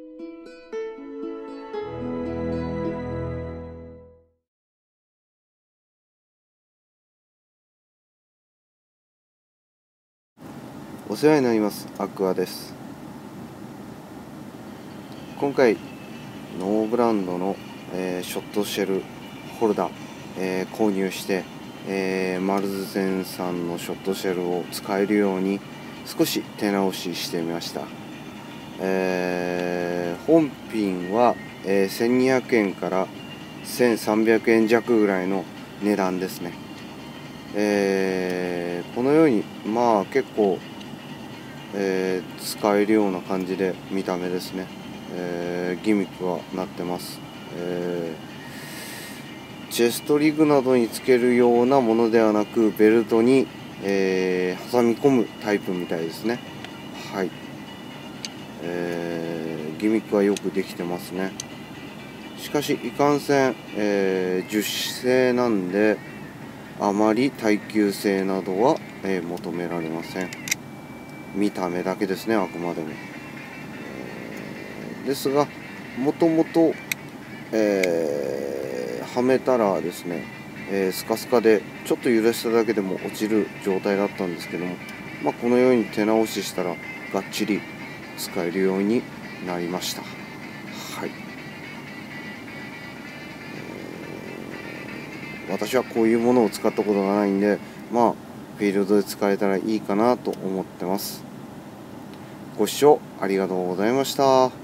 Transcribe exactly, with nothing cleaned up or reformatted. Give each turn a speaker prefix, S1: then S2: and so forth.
S1: お世話になります。アクアです。今回ノーブランドの、えーショットシェルホルダー、えー購入して、えー、マルズゼンさんのショットシェルを使えるように少し手直ししてみました。えー本品は、えーせんにひゃくえんからせんさんびゃくえん弱ぐらいの値段ですね。えーこのようにまあ結構えー使えるような感じで見た目ですね、えーギミックはなってます、えーチェストリグなどにつけるようなものではなくベルトに、えー挟み込むタイプみたいですね。はい、えーギミックはよくできてますね。しかしいかんせん、えー樹脂製なんであまり耐久性などは、えー求められません。見た目だけですね、あくまでも。えーですが、もともと、えーはめたらですね、えースカスカでちょっと揺らしただけでも落ちる状態だったんですけども、まあ、このように手直ししたらがっちり使えるようになりました。はい、えー私はこういうものを使ったことがないんで、まあフィールドで使えたらいいかなと思ってます。ご視聴ありがとうございました。